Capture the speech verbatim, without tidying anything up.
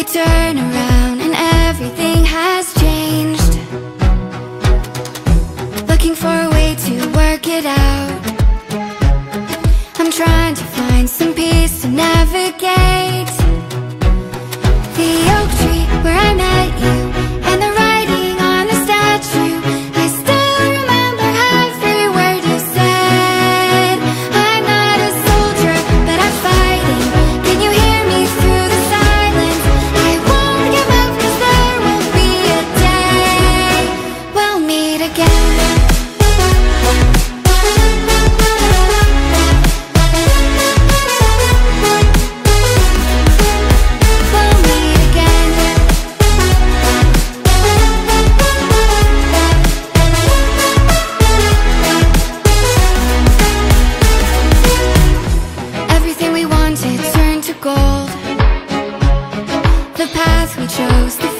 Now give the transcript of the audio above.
I turn around and everything has changed. Looking for a way to work it out. I'm trying to find some peace to navigate. The oak tree where I met you, and the writing on the statue, I still remember every word you said. I'm not a soldier, but I'm fighting. Can you hear me through the silence? I won't give up, 'cause there will be a day we'll meet again. Gold. The path we chose, the